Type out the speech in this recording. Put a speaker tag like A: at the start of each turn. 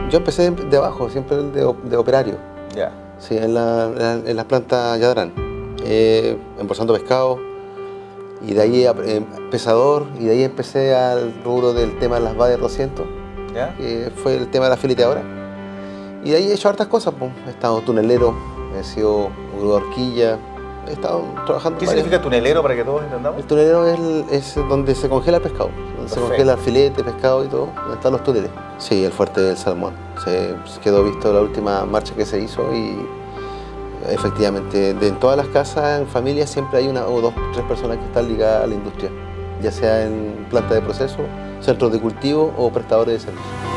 A: Yo empecé de abajo, siempre de operario.
B: Ya.
A: Sí, en las plantas Yadrán, embolsando pescado, y de ahí pesador, y de ahí empecé al rubro del tema de las Bader 200,
B: ¿Ya?
A: que fue el tema de la fileteadora. Y de ahí he hecho hartas cosas, pues. He estado tunelero, he sido horquilla, he estado trabajando.
B: ¿Qué significa tunelero para que todos entendamos?
A: El tunelero es donde se congela el pescado, donde se congela el filete, pescado y todo, donde están los túneles. Sí, el fuerte del salmón. Se quedó visto la última marcha que se hizo y efectivamente en todas las casas, en familias, siempre hay una o dos, tres personas que están ligadas a la industria, ya sea en planta de proceso, centros de cultivo o prestadores de servicios.